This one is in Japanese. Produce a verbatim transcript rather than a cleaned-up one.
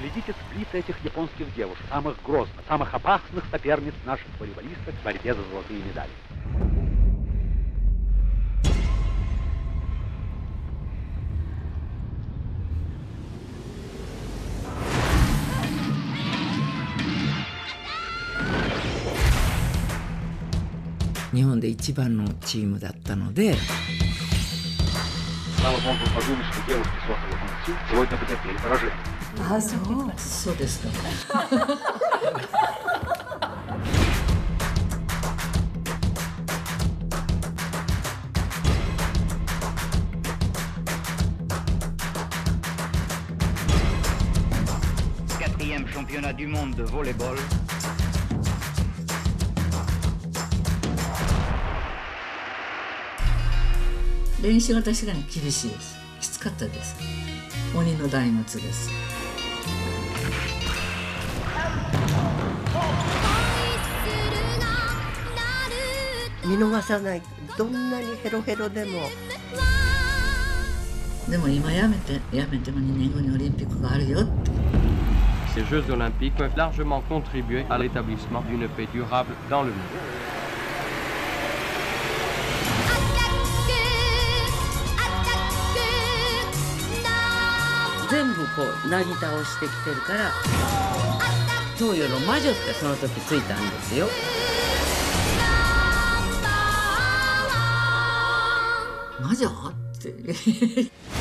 Глядите сплит этих японских девушек, самых грозных, самых опасных соперниц наших волейболисток в борьбе за золотые медали. 日本で一番のチームだったので。 あ、そう、そうですか。 quatrième championnat du monde de volleyball. 練習は確かに厳しいです。きつかったです。鬼の大物です。 見逃さない。どんなにヘロヘロでも。 でも今やめて、やめてもにねんごにオリンピックがあるよって。 Ces Jeux olympiques peuvent largement contribuer à l'établissement d'une paix durable dans le monde. 全部こうなぎ倒してきてるから東洋の魔女ってその時ついたんですよ。 魔女って